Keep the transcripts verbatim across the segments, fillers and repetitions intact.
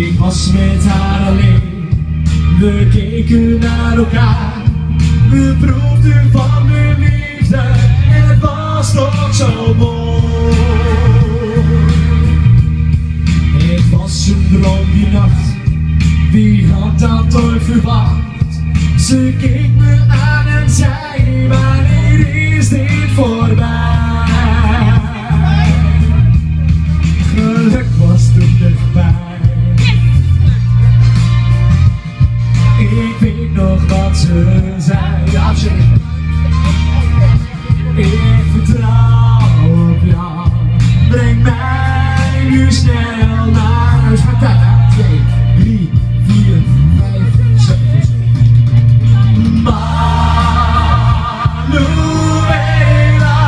Ik was met haar alleen, we keken naar elkaar. We proefden van de liefde en het was toch zo mooi. Het was een droom die nacht, wie had dat ooit verwacht? Ze keek me aan en zei, wanneer is dit voorbij? Geluk was toen dichtbij. Ik weet nog wat ze zei. Ja, ze. Ik vertrouw op jou. Breng mij nu snel naar huis. Ga daar. Twee, drie, vier, vijf, zes. Manuela,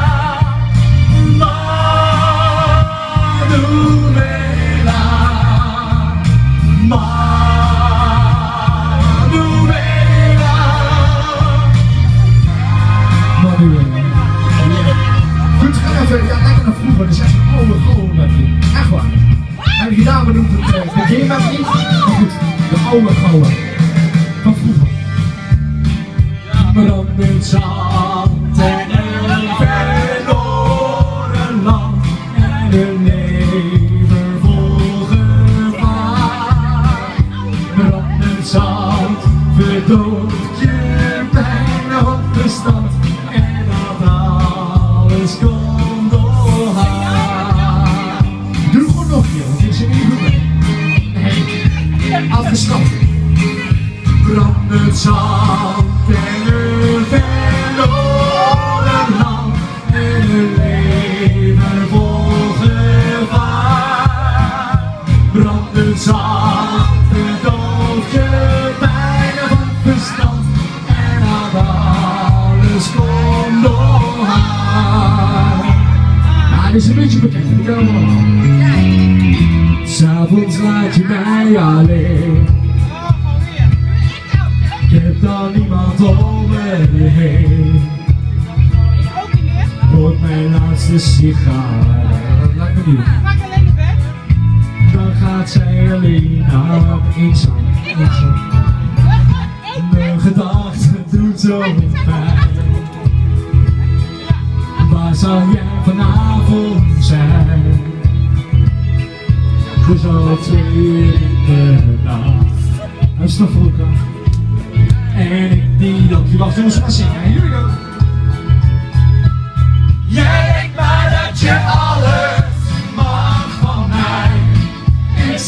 Manuela, Manuela. Goed, ga even, ja, lekker naar vroeger, dus echt een oude gouden met je. Echt waar. En die dame noemt het uh, de G-met niet, maar goed, de oude gouden. Van vroeger. Brandend zand en een verloren land en de never vol gevaar. Brandend zand verdooft je pijn op de stad en dat alles komt door haar. Doe gewoon nog een keer, want ik zit niet goed mee. Henk, afgestapt. Brandend zand en een verloren land en een leven vol gevaar. Brandend zand verdooft je pijn van verstand en dat alles komt door haar. Ja, dit is een beetje bekend, die kan allemaal. S'avonds laat je mij alleen. Ik heb dan niemand om me heen. Rook mijn laatste sigaar. Laat me niet. Dan gaat zij alleen naar eenzaam. Mijn gedachten doen zo pijn. Waar zou jij vanavond zijn? Het is al twee uur in de nacht. Dat is toch voor elkaar. En ik die dat je wacht, jongens, gaan zingen. Here we go.